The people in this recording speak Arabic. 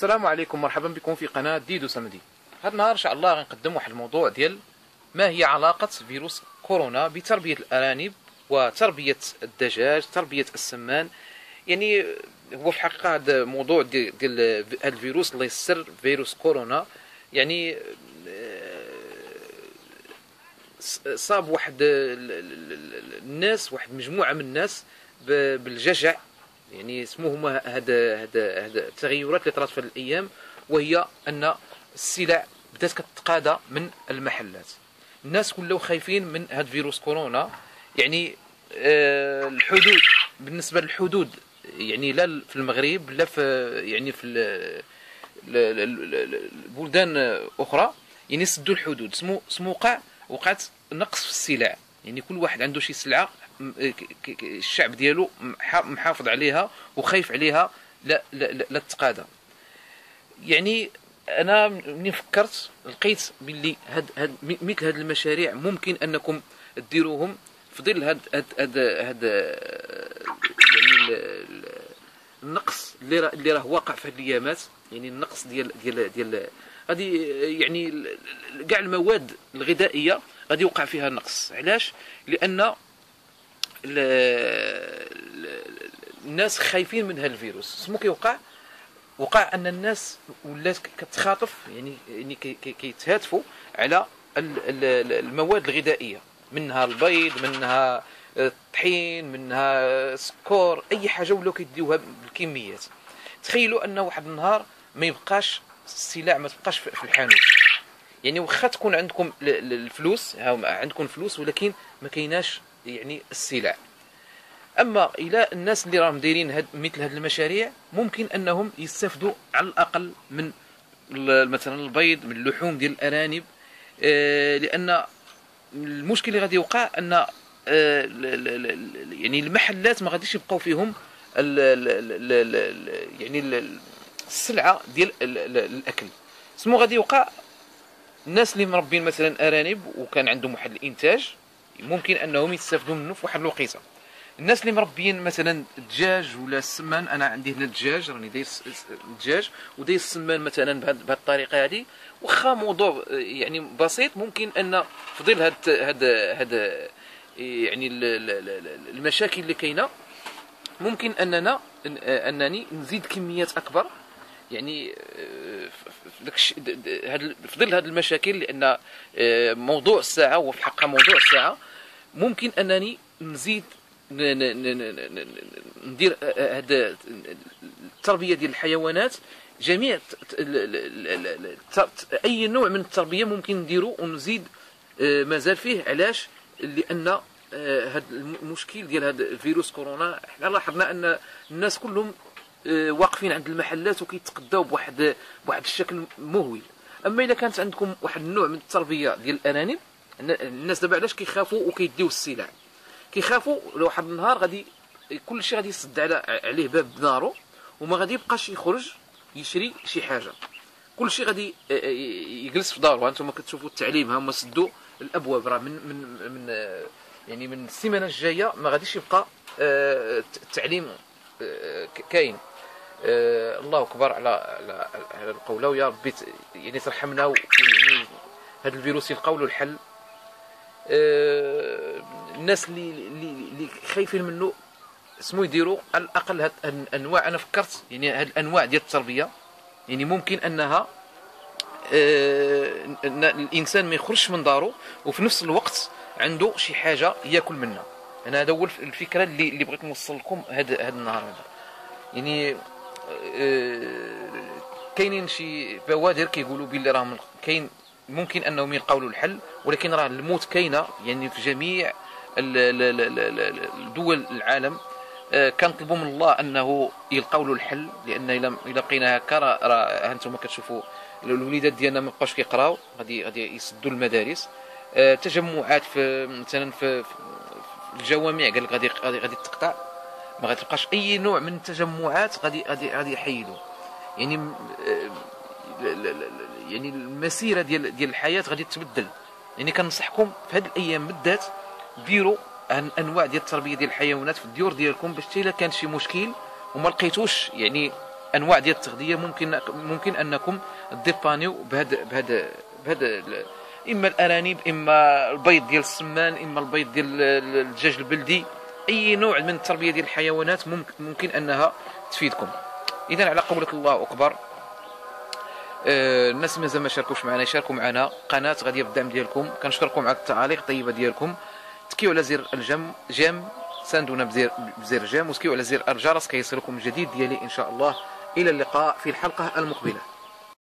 السلام عليكم، مرحبا بكم في قناة ديدو سمدي. هذا النهار ان شاء الله غنقدم واحد الموضوع ديال ما هي علاقة فيروس كورونا بتربية الأرانب وتربية الدجاج، تربية السمان. يعني هو في الحقيقة هذا الموضوع ديال هذا الفيروس الله يسر، فيروس كورونا يعني صاب واحد الناس، واحد مجموعة من الناس بالجشع. يعني سموهما هذا التغيرات اللي طرات في هذه الايام، وهي ان السلع بدات كتقادى من المحلات. الناس كلهم خايفين من هذا فيروس كورونا. يعني الحدود، بالنسبه للحدود يعني لا في المغرب لا في يعني في البلدان اخرى، يعني سدوا الحدود. وقعت نقص في السلع. يعني كل واحد عنده شي سلعه الشعب ديالو محافظ عليها وخايف عليها لا تتقادى. يعني انا ملي فكرت لقيت باللي مثل هاد المشاريع ممكن انكم ديروهم في ظل هاد يعني النقص اللي راه واقع في هاد الايامات. يعني النقص ديال غادي يعني كاع المواد الغذائيه غادي يوقع فيها نقص. علاش؟ لان الناس خايفين من هذا الفيروس. سمو وقع ان الناس ولات كتخاطف، يعني كيتهاتفوا على المواد الغذائيه، منها البيض، منها الطحين، منها سكر، اي حاجه ولاو كيديوها بالكميات. تخيلوا ان واحد النهار ما يبقاش السلع، ما تبقاش في الحانوت. يعني واخا تكون عندكم الفلوس، عندكم فلوس، ولكن ما كايناش يعني السلع. اما الى الناس اللي راهم دايرين مثل هذه المشاريع ممكن انهم يستافدوا على الاقل من مثلا البيض، من اللحوم ديال الارانب. لان المشكل اللي غادي يوقع ان يعني المحلات ما غاديش يبقاو فيهم يعني السلعه ديال الاكل. سمو غادي يوقع الناس اللي مربين مثلا ارانب وكان عندهم واحد الانتاج ممكن انهم يستافدوا منه في واحد الوقيته. الناس اللي مربيين مثلا الدجاج ولا السمان، انا عندي هنا الدجاج، راني داير الدجاج وداير السمان مثلا بهذه الطريقه هذه. واخا موضوع يعني بسيط، ممكن ان في ظل هاد يعني المشاكل اللي كاينه ممكن انني نزيد كميات اكبر. يعني في ظل هذه المشاكل، لان موضوع الساعه هو في الحقيقه موضوع الساعه، ممكن انني نزيد ندير هذا التربيه ديال الحيوانات. جميع اي نوع من التربيه ممكن نديرو ونزيد مازال فيه. علاش؟ لان هذا المشكل ديال هذا فيروس كورونا، احنا لاحظنا ان الناس كلهم واقفين عند المحلات وكيتقداو بواحد الشكل مهول. اما اذا كانت عندكم واحد النوع من التربيه ديال الارانب، الناس دابا علاش كيخافوا وكيديو السلع؟ كيخافوا لو واحد النهار غادي كل شيء غادي يسد عليه باب دارو، وما غادي يبقاش يخرج يشري شي حاجه. كل شيء غادي يجلس في دارو. انتم كتشوفوا التعليم، هما سدوا الابواب. راه من يعني من السيمانه الجايه ما غاديش يبقى التعليم كاين. الله اكبر على القوله، ويا ربي يعني ترحمنا، ويعني هذا الفيروس يلقاو له الحل. الناس اللي خايفين منه سمو يديروا على الاقل هاد الانواع. انا فكرت يعني هاد الانواع ديال التربيه يعني ممكن انها ان الانسان ما يخرجش من داره وفي نفس الوقت عنده شي حاجه ياكل منها. انا هذا هو الفكره اللي بغيت نوصل لكم هذا النهار هذا. يعني كاينين شي بوادر كيقولوا باللي راهم كاين ممكن انهم يلقاو له الحل، ولكن راه الموت كاينه يعني في جميع دول العالم. كنطلبوا من الله انه يلقاو له الحل، لان الا بقينا هكا راه هانتوما كتشوفوا الوليدات ديالنا ما بقاوش كيقراو، غادي يسدوا المدارس. تجمعات في مثلا في الجوامع قال لك غادي تقطع، ما غتبقاش اي نوع من التجمعات، غادي يحيدوا. يعني يعني المسيره ديال الحياه غادي تتبدل. يعني كنصحكم في هذه الايام بالذات ديروا انواع ديال التربيه ديال الحيوانات في الديور ديالكم، باش حتى الا كان شي مشكل وما لقيتوش يعني انواع ديال التغذيه ممكن انكم ديبانيو بهذا اما الارانب، اما البيض ديال السمان، اما البيض ديال الدجاج البلدي. اي نوع من التربيه ديال الحيوانات ممكن انها تفيدكم. اذا على قولك الله اكبر. الناس مازال ما شاركوش معنا يشاركوا معنا، قناه غاديه بالدعم ديالكم. كنشكركم على التعاليق الطيبه ديالكم. تكيو على زر جيم ساندونا بزر جيم، وتكيو على زر الجرس كيصلكم الجديد ديالي ان شاء الله. الى اللقاء في الحلقه المقبله.